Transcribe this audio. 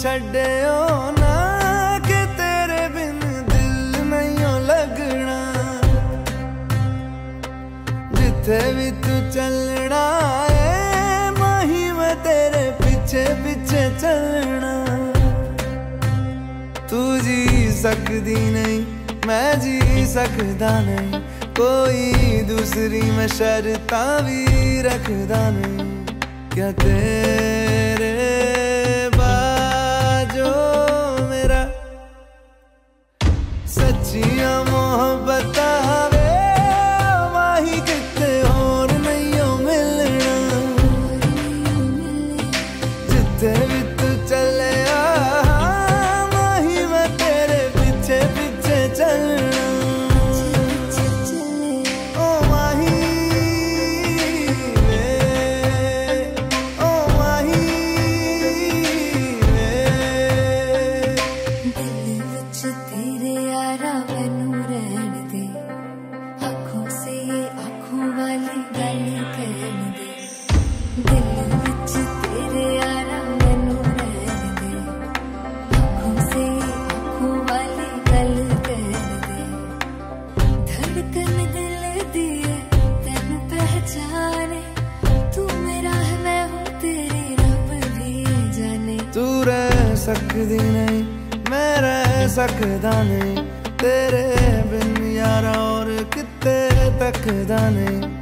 छड्डियो ना कि तेरे बिन दिल नहीं लगना। जिथे भी तू चलना है माही मैं तेरे पीछे पीछे चलना। तू जी सकदी नहीं मैं जी सकदा नहीं, कोई दूसरी मैं शर्तां भी रखदा नहीं। क्या तेरे बाजो मेरा सच्चियां मोहब्बत वे माही किते और नहीं मिलना। जिथे भी तू चले माही मैं तेरे पीछे पीछे चलना। तू रह सकदी नहीं मैं रह सकदा नहीं, तेरे बिन यारा और किते तकदा नहीं।